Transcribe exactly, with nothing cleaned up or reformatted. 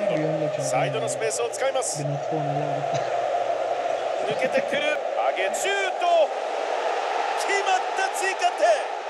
ンドル、サイドのスペースを使います。抜けてくる、上げシュート、決まった追加点。